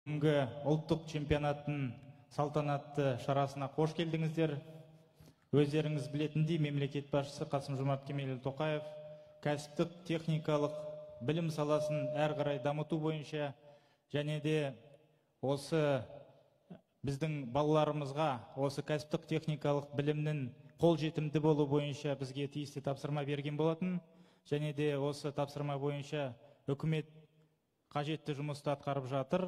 Бүгінгі ұлттық чемпионаттың салтанатты шарасына қош келдіңіздер. Өздеріңіз білетіндей, мемлекет басшысы Қасым-Жомарт Кемелұлы Тоқаев кәсіптік техникалық білім саласын әрі қарай дамыту бойынша және де осы біздің балаларымызға осы кәсіптік техникалық білімнің қолжетімді болу бойынша бізге тиісті тапсырма берген болатын. Және де осы тапсырма бойынша үкімет қажетті жұмысты атқарып жатыр.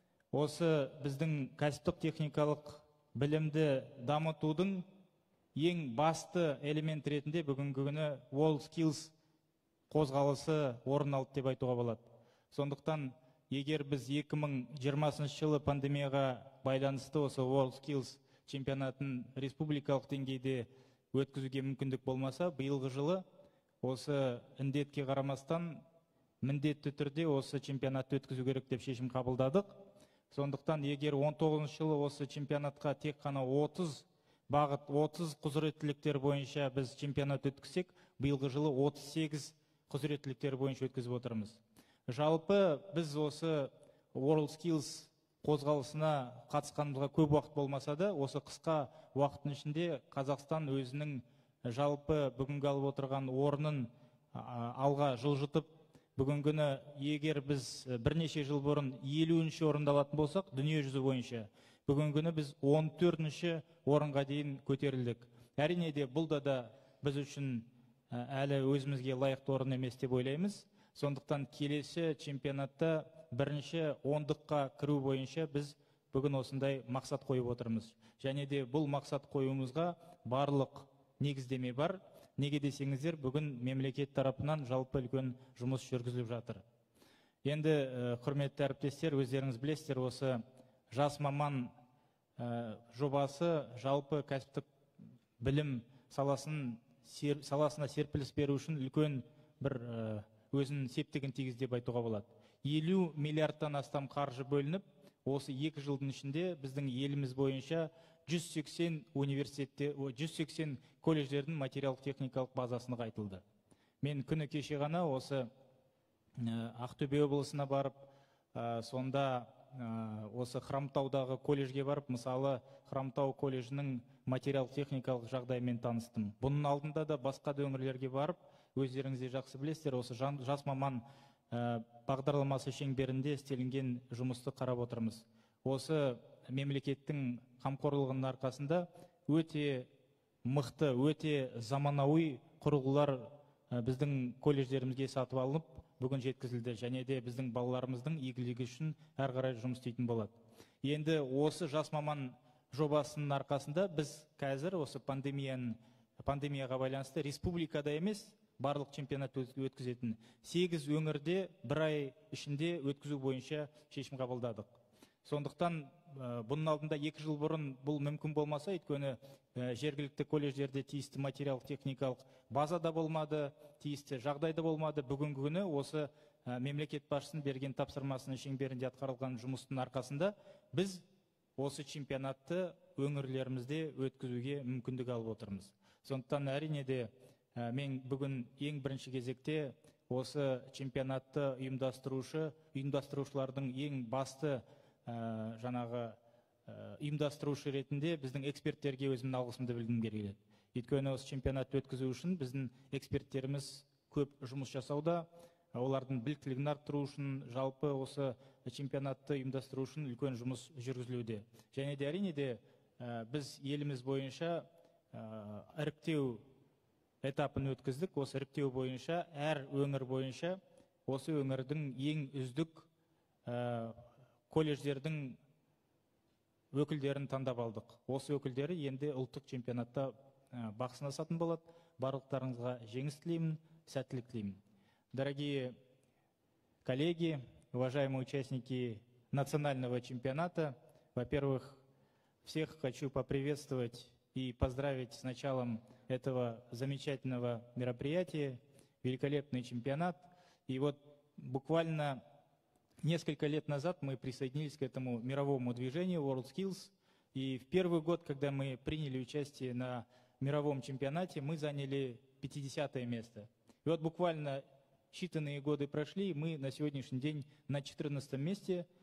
Осы біздің кәсіптік техникалық білімді дамытудың ең басты элемент ретінде бүгінгі күні WorldSkills қозғалысы орын алды деп айтуға болады. Сондықтан, егер біз 2020 жылы пандемияға байланысты осы WorldSkills чемпионатын республикалық деңгейде өткізуге мүмкіндік болмаса, биылғы жылы осы індетке қарамастан міндетті түрде осы чемпионатты өткізу керек деп шешім қабылдадық. Сондықтан, егер 19 жылы осы чемпионатқа тек қана 30 бағыт, 30 құзыреттіліктер бойынша біз чемпионат өткізсек, биылғы жылы 38 құзыреттіліктер бойынша өткізіп отырмыз. Жалпы біз осы WorldSkills қозғалысына қатысқанымызға көп уақыт болмаса да, осы қысқа уақыттың ішінде Қазақстан өзінің жалпы бүгінгі алып отырған орнын алға жылжытып, бүгінгі күні егер біз бірнеше жыл бұрын 50-ші орында алатын болсақ, дүние жүзі бойынша, бүгінгі күні біз 14-ші орынға дейін көтерілдік. Әрине де бұл да біз үшін әлі өзімізге лайықты орын емес деп ойлаймыз. Сондықтан келесі чемпионатта бірінші ондыққа кіру бойынша біз бүгін осындай мақсат қойып отырмыз. Және де бұл мақсат қоюымызға барлық негіздеме бар. Неге десеңіздер, бүгін мемлекет тарапынан жалпы үлкен жұмыс жүргізіліп жатыр. Енді құрметті әріптестер, өздеріңіз білесіздер, осы жас маман жобасы жалпы кәсіптік білім саласына серпіліс беру үшін үлкен бір өзінің септігін тигізді деп айтуға болады. 50 миллиардтан астам қаржы бөлініп, осы 2 жылдың ішінде біздің еліміз бойынша 180 университетте, 180 колледждердің материалдық-техникалық базасына қайтылды. Мен күні кеше ғана осы Ақтөбе облысына барып, сонда осы Хромтаудағы колледжге барып, мысалы Хромтау колледжінің материалдық-техникалық жағдайымен таныстым. Бұның алдында да басқа да өңірлерге барып, өздеріңіз де жақсы білесіздер, осы жас маман бағдарламасы шеңберінде істелінген жұмысты қарап отырмыз. Осы мемлекеттің қамқорлығының арқасында өте мықты, өте заманауи құрылғылар біздің колледждерімізге сатып алынып, бүгін жеткізілді. Және де біздің балаларымыздың игілігі үшін әрі қарай жұмыс істейтін болады. Енді осы жас маман жобасының арқасында біз қазір осы пандемияға байланысты республикада емес, барлық чемпионат өткізетін 8 өңірде бір ай ішінде өткізу бойынша шешім қабылдадық. Сондықтан бұның алдында 2 жыл бұрын бұл мүмкін болмаса, өйткені жергілікті колледждерде тиісті материалдық-техникалық база да болмады, тиісті жағдайда болмады. Бүгінгі күні осы мемлекет басшысының берген тапсырмасының шеңберінде атқарылған жұмыстың арқасында біз осы чемпионатты өңірлерімізде өткізуге мүмкіндік алып отырмыз. Сондықтан әрине де мен бүгін ең бірінші кезекте осы чемпионатты ұйымдастырушылардың ең басты жаңағы ұйымдастырушы ретінде біздің эксперттерге өзімнің алғысымды білгім келеді. Өйткені осы чемпионатты өткізу үшін біздің эксперттеріміз көп жұмыс жасауда, олардың біліктілігін арттыру үшін, жалпы осы чемпионатты ұйымдастыру үшін үлкен жұмыс жүргізілуде. Және де әрине де біз еліміз бойынша іріктеу этапын өткіздік. Осы іріктеу бойынша әр өңір бойынша осы өңірдің ең үздік колледждердің өкілдерін таңдап алдық. Осы өкілдері енді ұлттық чемпионатта бақ сынасатын болады. Барлықтарыңызға жеңіс тілеймін, сәттілік тілеймін. Дорогие коллеги, уважаемые участники национального чемпионата, во-первых, всех хочу поприветствовать и поздравить с началом этого замечательного мероприятия, великолепный чемпионат. И вот буквально несколько лет назад мы присоединились к этому мировому движению WorldSkills. И в первый год, когда мы приняли участие на мировом чемпионате, мы заняли 50-е место. И вот буквально считанные годы прошли, и мы на сегодняшний день на 14-м месте.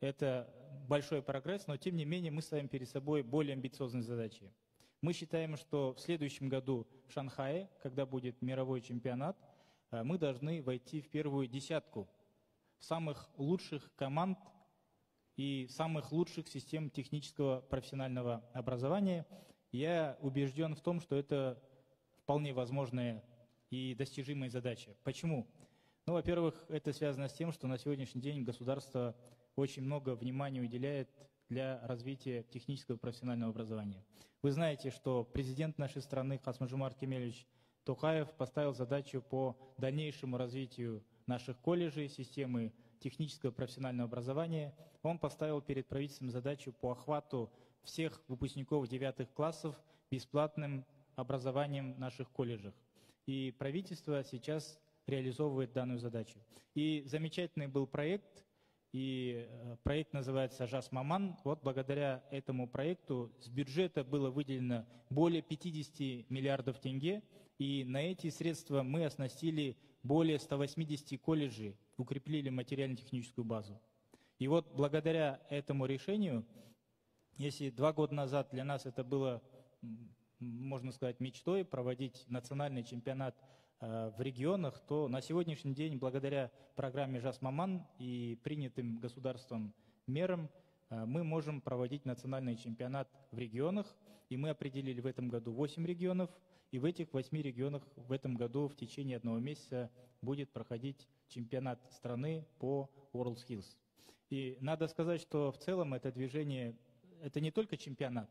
это большой прогресс, но тем не менее мы ставим перед собой более амбициозные задачи. Мы считаем, что в следующем году в Шанхае, когда будет мировой чемпионат, мы должны войти в первую десятку самых лучших команд и самых лучших систем технического профессионального образования. Я убежден в том, что это вполне возможная и достижимая задача. Почему? Ну, во-первых, это связано с тем, что на сегодняшний день государство очень много внимания уделяет для развития технического профессионального образования. Вы знаете, что президент нашей страны Касым-Жомарт Кемелевич Токаев поставил задачу по дальнейшему развитию наших колледжей, системы технического профессионального образования. Он поставил перед правительством задачу по охвату всех выпускников 9 классов бесплатным образованием в наших колледжах. И правительство сейчас реализовывает данную задачу. И замечательный был проект, и проект называется «Жас Маман». Вот благодаря этому проекту с бюджета было выделено более 50 миллиардов тенге, и на эти средства мы оснастили более 180 колледжей, укрепили материально-техническую базу. И вот благодаря этому решению, если 2 года назад для нас это было, можно сказать, мечтой проводить национальный чемпионат в регионах, то на сегодняшний день, благодаря программе «Жас Маман» и принятым государством мерам, мы можем проводить национальный чемпионат в регионах. И мы определили в этом году 8 регионов. И в этих 8 регионах в этом году в течение 1 месяца будет проходить чемпионат страны по WorldSkills. И надо сказать, что в целом это движение, это не только чемпионат,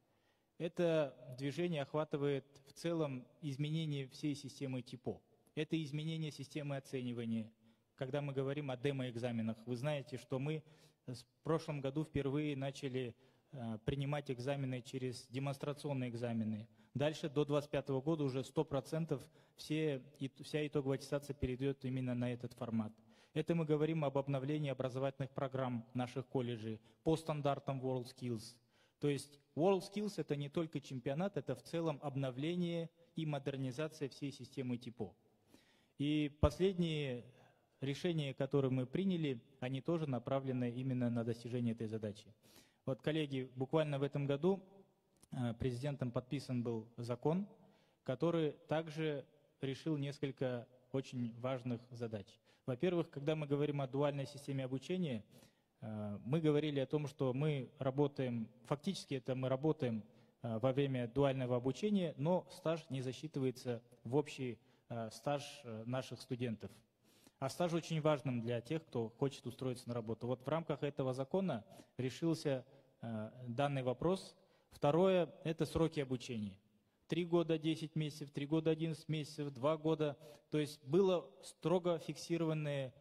это движение охватывает в целом изменение всей системы ТИПО. Это изменение системы оценивания. Когда мы говорим о демо-экзаменах, вы знаете, что мы в прошлом году впервые начали принимать экзамены через демонстрационные экзамены. Дальше до 2025 года уже 100% вся итоговая аттестация перейдет именно на этот формат. Это мы говорим об обновлении образовательных программ наших колледжей по стандартам WorldSkills. То есть WorldSkills это не только чемпионат, это в целом обновление и модернизация всей системы ТИПО. И последние решения, которые мы приняли, они тоже направлены именно на достижение этой задачи. Вот, коллеги, буквально в этом году президентом подписан был закон, который также решил несколько очень важных задач. Во-первых, когда мы говорим о дуальной системе обучения, мы говорили о том, что мы работаем, фактически это мы работаем во время дуального обучения, но стаж не засчитывается в общий стаж наших студентов. А стаж очень важным для тех, кто хочет устроиться на работу. Вот в рамках этого закона решился данный вопрос. Второе – это сроки обучения. 3 года 10 месяцев, 3 года 11 месяцев, 2 года. То есть был строго фиксированный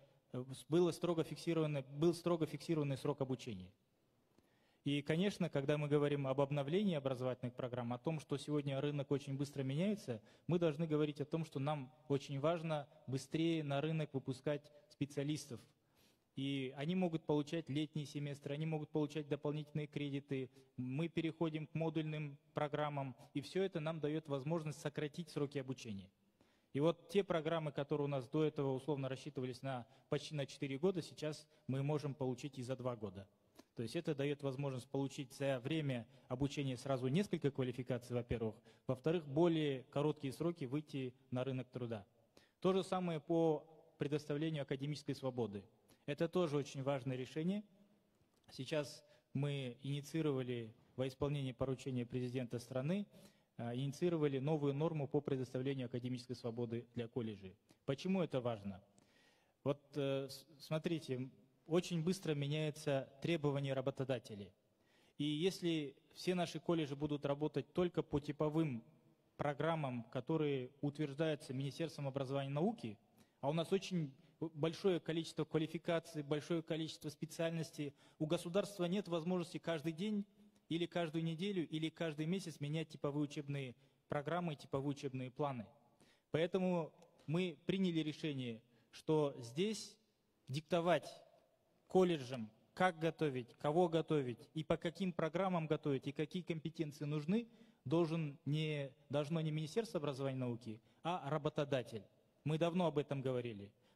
срок обучения. И, конечно, когда мы говорим об обновлении образовательных программ, о том, что сегодня рынок очень быстро меняется, мы должны говорить о том, что нам очень важно быстрее на рынок выпускать специалистов. И они могут получать летние семестры, они могут получать дополнительные кредиты, мы переходим к модульным программам, и все это нам дает возможность сократить сроки обучения. И вот те программы, которые у нас до этого условно рассчитывались почти на 4 года, сейчас мы можем получить и за 2 года. То есть это дает возможность получить за время обучения сразу несколько квалификаций, во-первых. Во-вторых, более короткие сроки выйти на рынок труда. То же самое по предоставлению академической свободы. Это тоже очень важное решение. Сейчас мы инициировали во исполнении поручения президента страны, инициировали новую норму по предоставлению академической свободы для колледжей. Почему это важно? Вот смотрите, очень быстро меняются требования работодателей. И если все наши колледжи будут работать только по типовым программам, которые утверждаются Министерством образования и науки, а у нас очень большое количество квалификаций, большое количество специальностей, у государства нет возможности каждый день или каждую неделю, или каждый месяц менять типовые учебные программы, типовые учебные планы. Поэтому мы приняли решение, что здесь диктовать колледжам, как готовить, кого готовить, и по каким программам готовить, и какие компетенции нужны, должно не Министерство образования и науки, а работодатель. Мы давно об этом говорили.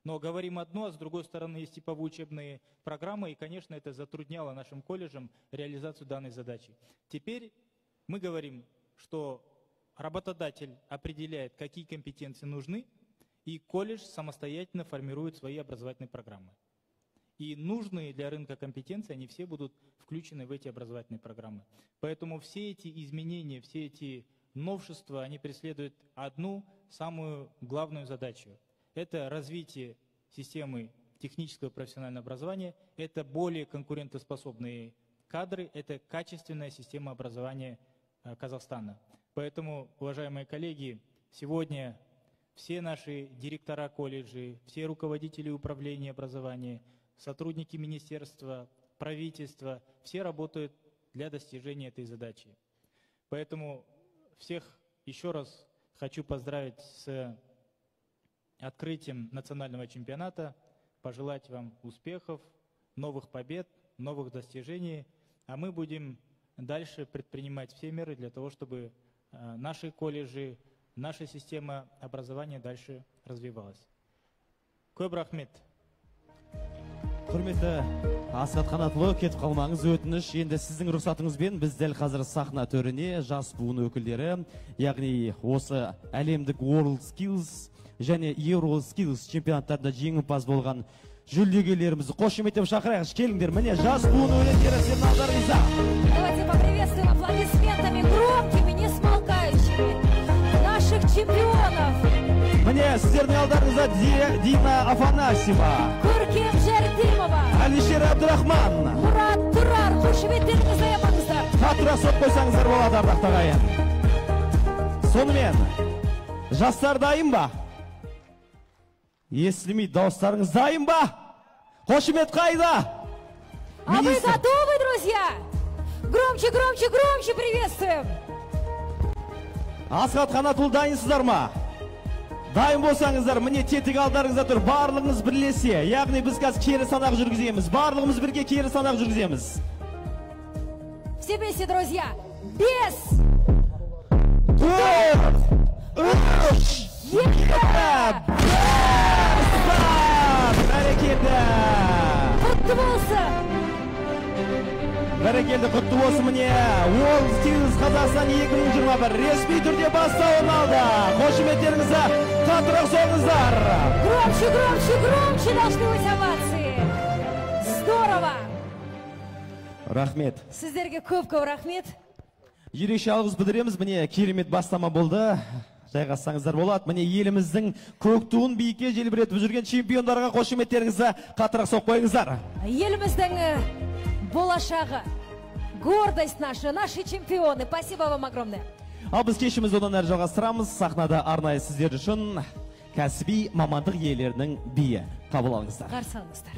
Но говорим одно, а с другой стороны есть типовые учебные программы, и, конечно, это затрудняло нашим колледжам реализацию данной задачи. Теперь мы говорим, что работодатель определяет, какие компетенции нужны, и колледж самостоятельно формирует свои образовательные программы. И нужные для рынка компетенции, они все будут включены в эти образовательные программы. Поэтому все эти изменения, все эти новшества, они преследуют одну самую главную задачу. Это развитие системы технического и профессионального образования, это более конкурентоспособные кадры, это качественная система образования Казахстана. Поэтому, уважаемые коллеги, сегодня все наши директора колледжей, все руководители управления образования, сотрудники министерства, правительства, все работают для достижения этой задачи. Поэтому всех еще раз хочу поздравить с открытием национального чемпионата, пожелать вам успехов, новых побед, новых достижений, а мы будем дальше предпринимать все меры для того, чтобы наши колледжи, наша система образования дальше развивалась. Көп рахмет. Құрметті Асхат Қанатұлы, кетіп қалмаңыз, өтініш. Енді сіздің рұқсатыңызбен біз дәл қазір сахна төріне жас буын өкілдері, яғни осы әлемдік World Skills және Euro Skills чемпионаттарында жеңімпаз болған жүлдегерлерімізді қошеметтеп шақырайық. Келіңдер, міне жас буын өкілдері, сіздердің назарыңызда. Давайте поприветствуем аплодисментами громкими, не смолкающими наших чемпионов. Міне сіздердің алдарыңызда Дина Афанасьева, Көркем Жәрдимова, Алишер Абдурахман, Мұрат Тұрар, қошеметтеріңізді аямаңыздар. Қатырақ соқ қойсаңыздар болады, ардақты ағайын. Сонымен, жастар дайын ба? Естілмейді, дауыстарыңыз дайын ба? Қошемет қайда? А вы готовы, друзья? Громче, громче, громче приветствуем. Асхат Қанатұлы, дайынсыздар ма? Дайын болсаңыздар, міне тетік алдарыңызда тұр, барлығыңыз бірлесе, яғни біз қазір кері санақ жүргіземіз, барлығымыз бірге кері санақ жүргіземіз. Все вместе, друзья. Без. Бәрекелді. Құтты болсын. Бәрекелді, құтты болсын. Міне World Skills Қазақстан 2021 ресми түрде бастауын алды. Қошеметтеріңізді қатырақ соғыңыздар. Громче, громче, громче должны быть овации. Здорово. Рахмет. Сіздерге көп-көп рахмет. Ерекше алғыс білдіреміз. Міне керемет бастама болды. Жайғассаңыздар болады. Міне еліміздің көк туын биікке желбіретіп жүрген чемпиондарға қошеметтеріңізді қатырақ соқ қойыңыздар. Еліміздің болашағы, гордость наша, наши чемпионы. Спасибо вам огромное. Ал біз кешіміз одан әрі жалғастырамыз. Сахнада арнайы сіздер үшін кәсіби мамандық иелерінің биі. Қабыл алыңыздар. Қарсы алыңыздар.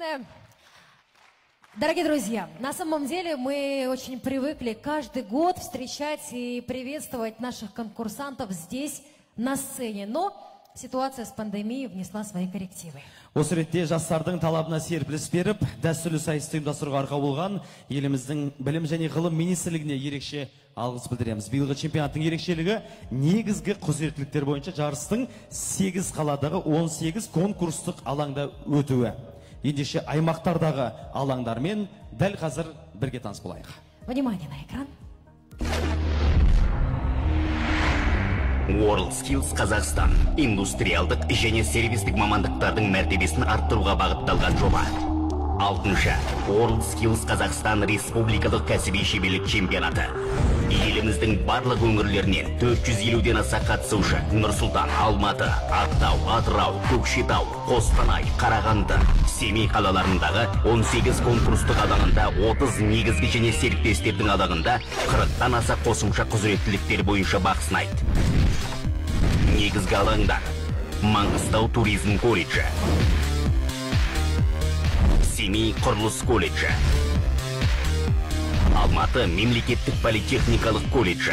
огромное. Дорогие друзья, на самом деле мы очень привыкли каждый год встречать и приветствовать наших конкурсантов здесь, на сцене. Но ситуация с пандемией внесла свои коррективы. Осы ретте жастардың талабына серпіліс беріп, дәстүрлі сайысты ұйымдастыруға арқау болған еліміздің білім және ғылым министрлігіне ерекше алғыс білдіреміз. Биылғы чемпионаттың ерекшелігі негізгі құзыреттіліктер бойынша жарыстың 8 қаладағы 18 конкурстық алаңда өтуі. Ендеше аймақтардағы алаңдармен дәл қазір бірге таныс болайық. Внимание на экран. WorldSkills Қазақстан индустриалдық және сервистік мамандықтардың мәртебесін арттыруға бағытталған жоба. 6-шы WorldSkills Қазақстан республикалық кәсіби шеберлік чемпионаты. Еліміздің барлық өңірлерінен 450-ден аса қатысушы Нұр-Сұлтан, Алматы, Ақтау, Атырау, Көкшетау, Қостанай, Қарағанды, Семей қалаларындағы 18 конкурстық алаңында, 30 негізгі және серіктестердің алаңында 40-тан аса қосымша құзыреттіліктер бойынша бақ сынайды. Негізгі алаңдар: Маңғыстау туризм колледжі, Семей құрылыс колледжі, Алматы мемлекеттік политехникалық колледжі,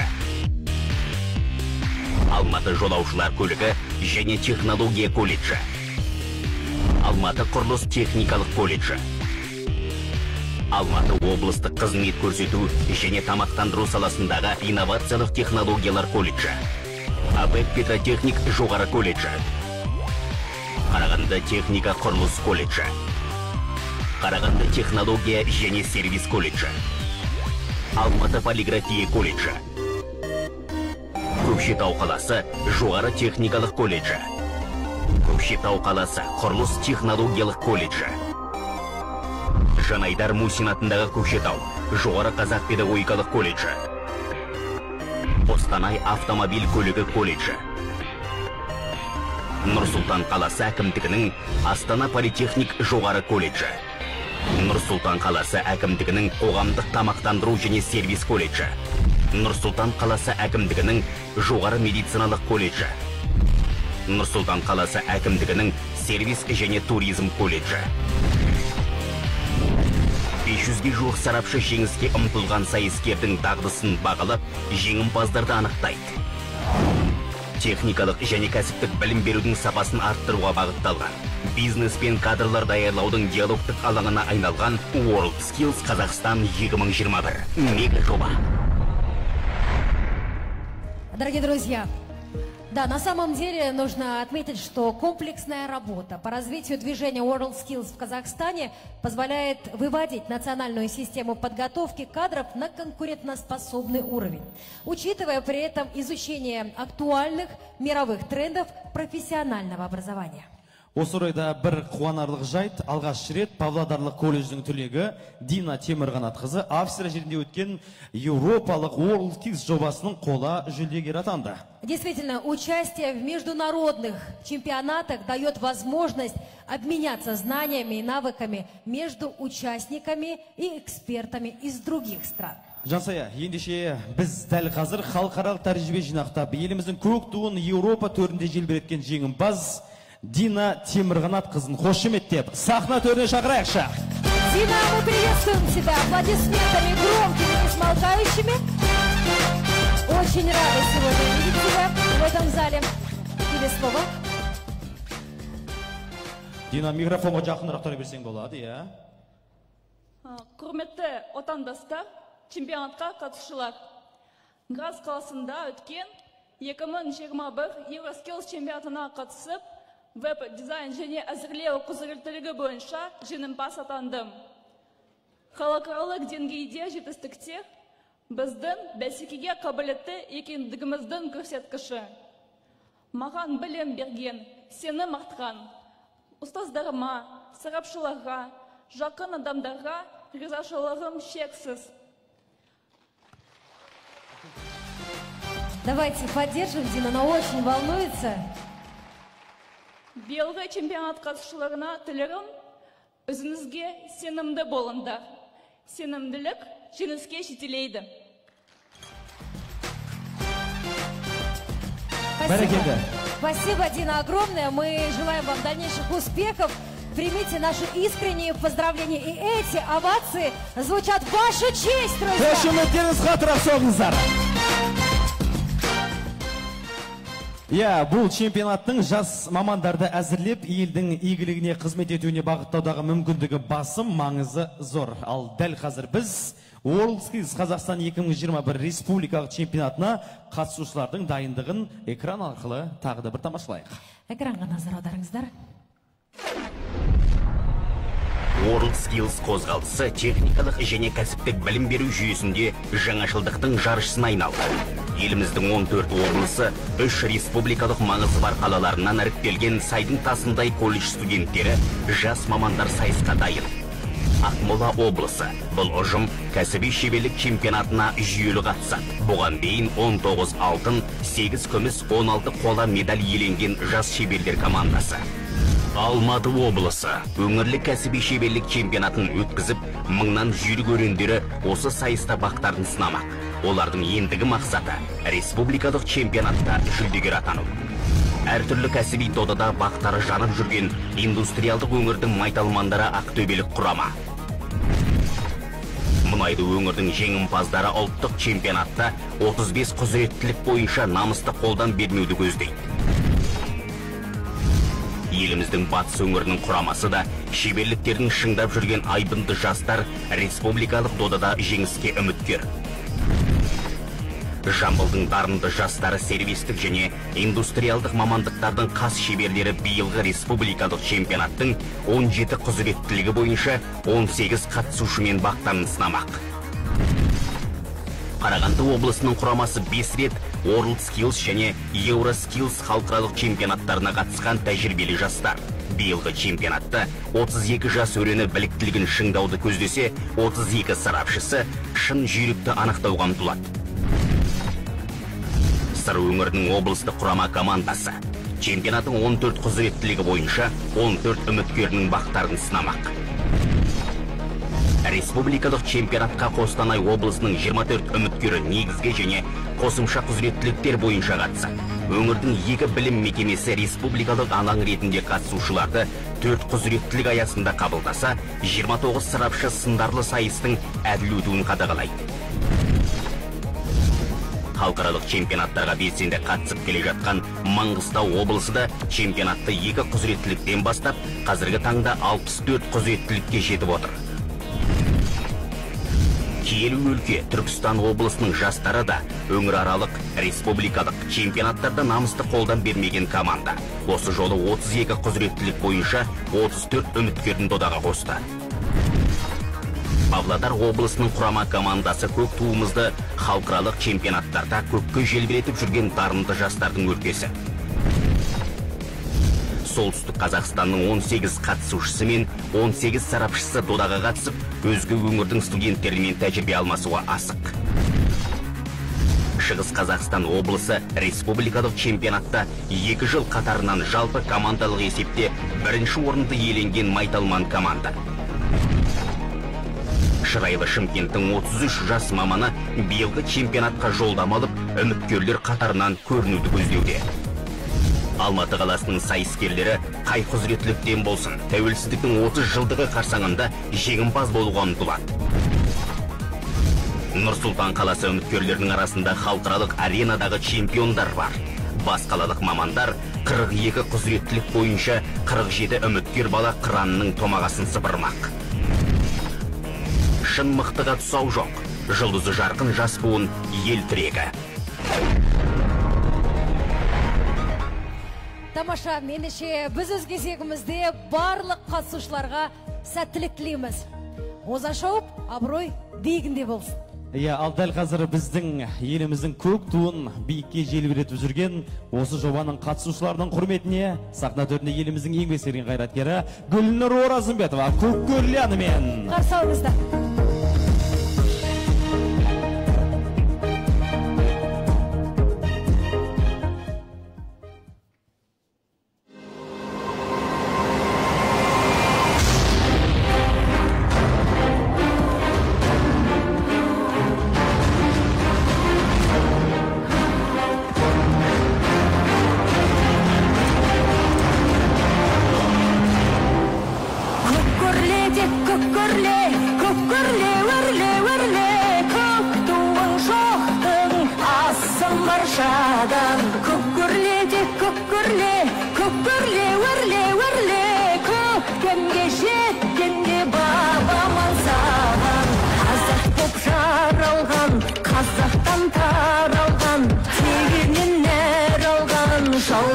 Алматы жолаушылар көлігі және технология колледжі, Алматы құрылыс техникалық колледжі, Алматы облыстық қызмет көрсету және тамақтандыру саласындағы инновациялық технологиялар колледжі, АБЭК петротехник жоғары колледжі, Қарағанды техника құрылыс колледжі, Қарағанды технология және сервис колледжі, Алматы полиграфия колледжі, Көкшетау қаласы жоғары техникалық колледжі, Көкшетау қаласы құрылыс технологиялық колледжі, Жанайдар Мусин атындағы Көкшетау жоғары қазақ педагогикалық колледжі, Қостанай автомобиль көлігі колледжі, Нұр-Сұлтан қаласы әкімдігінің Астана политехник жоғары колледжі, Нұр-Сұлтан қаласы әкімдігінің қоғамдық тамақтандыру және сервис колледжі, Нұр-Сұлтан қаласы әкімдігінің жоғары медициналық колледжі, Нұр-Сұлтан қаласы әкімдігінің сервис және туризм колледжі. 500-ге жуық сарапшы жеңіске ұмтылған сайыскердің дағдысын бағалап, жеңімпаздарды анықтайды. Техникалық және кәсіптік білім берудің сапасын арттыруға бағытталған, бизнес пен кадрлар даярлаудың диалогтық алаңына айналған WorldSkills Қазақстан 2021 мега жоба. Дорогие друзья, да, на самом деле нужно отметить, что комплексная работа по развитию движения WorldSkills в Казахстане позволяет выводить национальную систему подготовки кадров на конкурентоспособный уровень, учитывая при этом изучение актуальных мировых трендов профессионального образования. Осы орайда бір қуанарлық жайт: алғаш рет Павлодарлық колледждің түлегі Дина Темірғанатқызы Австрия жерінде өткен Еуропалық WorldSkills жобасының қола жүлдегері атанды. Действительно, участие в международных чемпионатах дает возможность обменяться знаниями и навыками между участниками и экспертами из других стран. Жансая, ендеше біз дәл қазір халықаралық тәжірибе жинақтап, еліміздің көк туын Еуропа төрінде желбіреткен жеңімпаз Дина Темірғанатқызын қошеметтеп сахна төріне шақырайықшы. Дина, мы приветствуем тебя аплодисментами громкими и смолкающими. Очень рада сегодня видеть тебя в этом зале. Тебе слово. Дина, микрофонға жақынырақ тұра берсең болады, иә? Құрметті отандастар, чемпионатқа қатысушылар. Град қаласында өткен 2021 WorldSkills чемпионатына қатысып, веб-дизайн және әзірлеу құзыреттілігі бойынша жеңімпаз атандым. Халықаралық деңгейде жетістіктер біздің бәсекеге қабілетті екендігіміздің көрсеткіші. Маған білім берген, сені мақтаған, ұстаздарыма, сарапшыларға, жақын адамдарға ризашылығым шексіз. Давайте поддержим, Дина, она очень волнуется. Биылғы чемпионат қатысушыларына тілерім: өзіңізге сенімді болыңдар. Сенімділік жеңіске жетелейді. Спасибо. Спасибо, Дина, огромное. Мы желаем вам дальнейших успехов. примите наши искренние поздравления. И эти овации звучат в вашу честь, друзья. Қошеметтеріңіз қатырақ соғыңыздар. Бұл чемпионаттың жас мамандарды әзірлеп, елдің игілігіне қызмет етуіне бағыттаудағы мүмкіндігі басым, маңызы зор. Ал дәл қазір біз WorldSkills Қазақстан 2021 республикалық чемпионатына қатысушылардың дайындығын экран арқылы тағы да бір тамашалайық. Экранға назар аударыңыздар. WorldSkills қозғалысы техникалық және кәсіптік білім беру жүйесінде жаңашылдықтың жаршысына айналды. Еліміздің 14 облысы 3 республикалық маңызы бар қалаларынан іріктелген сайдың тасындай колледж студенттері жас мамандар сайысқа дайын. Ақмола облысы бұл ұжым кәсіби шеберлік чемпионатына жүйелі қатысады. Бұған дейін 19 алтын, 8 күміс, 16 қола медаль иеленген жас шеберлер командасы. Алматы облысы өңірлік кәсіби шеберлік чемпионатын өткізіп, мыңнан жүйрік өрендері осы сайыста бақтарын сынамақ. Олардың ендігі мақсаты республикалық чемпионатта жүлдегер атану. Әртүрлі кәсіби додада бақтары жанып жүрген индустриалдық өңірдің майталмандары ақтөбелік құрама. Мұнайды өңірдің жеңімпаздары ұлттық чемпионатта 35 құзыреттілік бойынша намысты қолдан бермеуді көздейді. Еліміздің батыс өңірінің құрамасы да шеберліктердің шыңдап жүрген айбынды жастар республикалық додада жеңіске үміткер. Жамбылдың дарынды жастары сервистік және индустриалдық мамандықтардың қас шеберлері биылғы республикалық чемпионаттың 17 құзыреттілігі бойынша 18 қатысушымен бақтарын сынамақ. Қарағанды облысының құрамасы 5 рет WorldSkills және EuroSkills халықаралық чемпионаттарына қатысқан тәжірибелі жастар. Биылғы чемпионатта 32 жас өрені біліктілігін шыңдауды көздесе, 32 сарапшысы шын жүйрікті анықтауға ұмтылады. Сыр өңірінің облыстық құрама командасы чемпионаттың 14 құзыреттілігі бойынша 14 үміткерінің бақтарын сынамақ. Республикалық чемпионатқа Қостанай облысының 24 үміткері негізге және қосымша құзыреттіліктер бойынша қатысады. Өңірдің 2 білім мекемесі республикалық алаң ретінде қатысушыларды 4 құзыреттілік аясында қабылдаса, 29 сарапшы сындарлы сайыстың әділ өтуін қадағалайды. Халықаралық чемпионаттарға белсенді қатысып келе жатқан Маңғыстау облысы да чемпионатты 2 құзыреттіліктен бастап, қазіргі таңда 64 құзыреттілікке жетіп отыр. Киелі өлке Түркістан облысының жастары да өңіраралық республикалық чемпионаттарда намысты қолдан бермеген команда. Осы жолы 32 құзыреттілік бойынша 34 үміткерін додаға қосты. Павлодар облысының құрама командасы көк туымызды халықаралық чемпионаттарда көкке желбіретіп жүрген дарынды жастардың өлкесі. Солтүстік Қазақстанның 18 қатысушысы мен 18 сарапшысы додаға қатысып, өзге өңірдің студенттерімен тәжірибе алмасуға асық. Шығыс Қазақстан облысы республикалық чемпионатта 2 жыл қатарынан жалпы командалық есепте бірінші орынды иеленген майталман команда. Шырайлы Шымкенттің 33 жас маманы биылғы чемпионатқа жолдама алып, үміткерлер қатарынан көрінуді көздеуде. Алматы қаласының сайыскерлері қай құзыреттіліктен болсын, тәуелсіздіктің 30 жылдығы қарсаңында жеңімпаз болуға ұмтылады. Нұр-Сұлтан қаласы үміткерлерінің арасында халықаралық аренадағы чемпиондар бар. Бас қалалық мамандар 42 құзыреттілік бойынша 47 үміткер бала қыранның томағасын сыпырмақ. Шын мықтыға тұсау жоқ. Жұлдызы жарқын жас буын ел тірегі. Тамаша, меніңше біз өз кезегімізде барлық қатысушыларға сәттілік тілейміз. Оза шауып, абырой биігінде болсын. Ал дәл қазір біздің еліміздің көк туын биікке желбіретіп жүрген осы жобаның қатысушыларының құрметіне сахна төрінде еліміздің еңбек сіңірген қайраткері Гүлнұр Оразымбетова көккөрлі әнімен қарсы алыңыздар.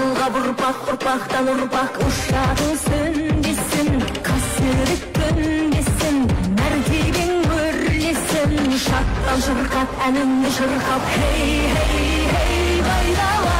Жалға ұрпақтан ұрпақ ұшатын сөнбесін, қасірет көнбесін, мәртебең өрлесін. Шаттан шырқап, әнімді шырқап, хей, хей, хей, байдала.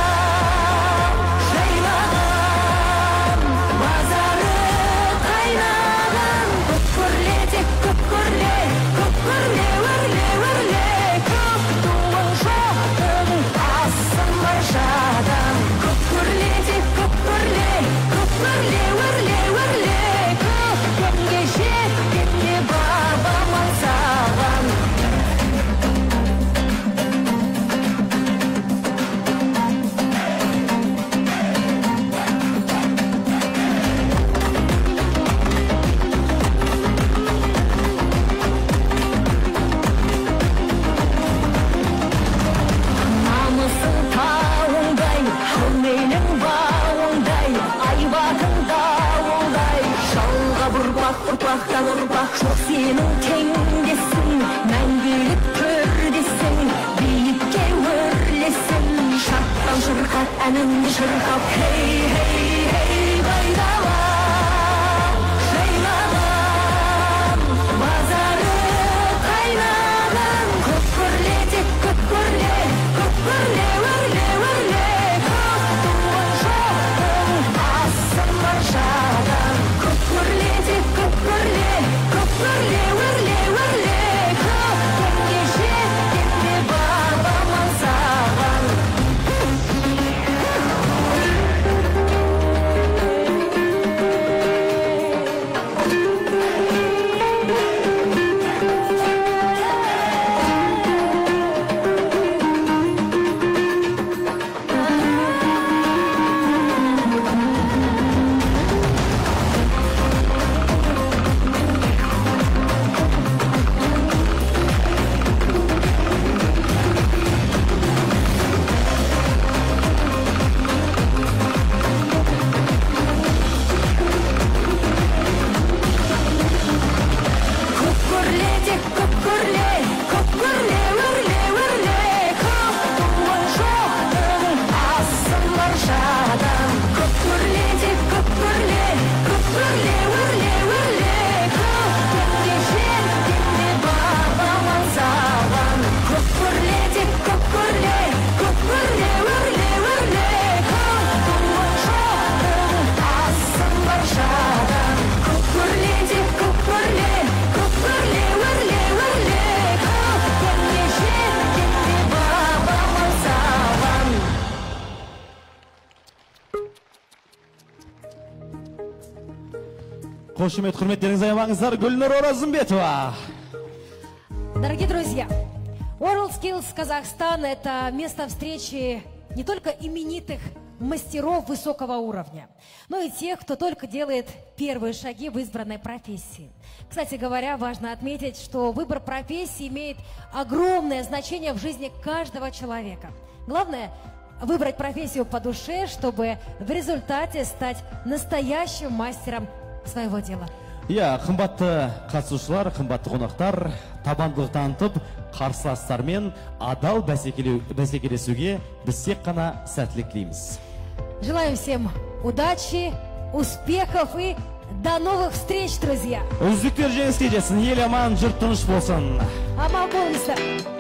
Ұрпақтан ұрпақ жоқ сенің теңдесін, мәңгілік көрдесін, биікке өрлесін. Шаттан шырқап, әнімді шырқап, хей, хей, хей, байдала. Жайлаған, базары қайнаған, көп көрле, тек көп көрле, өрле, өрле. Көп туған жоқтың асын бар жадан, көп көрле, тек көп көрле, өрле. Көп күнге жеткенде бабам аңсаған. Қошемет, құрметтеріңіз аймаңыздар, Гүлнұр Оразымбетова. Дорогие друзья, WorldSkills Казахстан – это место встречи не только именитых мастеров высокого уровня, но и тех, кто только делает первые шаги в избранной профессии. Кстати говоря, важно отметить, что выбор профессии имеет огромное значение в жизни каждого человека. Главное – выбрать профессию по душе, чтобы в результате стать настоящим мастером своего дела. Қымбатты қатысушылар, қымбатты қонақтар, табандылық танытып, қарсыластармен адал бәсекелесуге біз тек қана сәттілік тілейміз. Желаем всем удачи, успехов и до новых встреч, друзья! Үздіктер жеңіске жетсін, ел аман, жұрт тыныш болсын. Аман болыңыздар!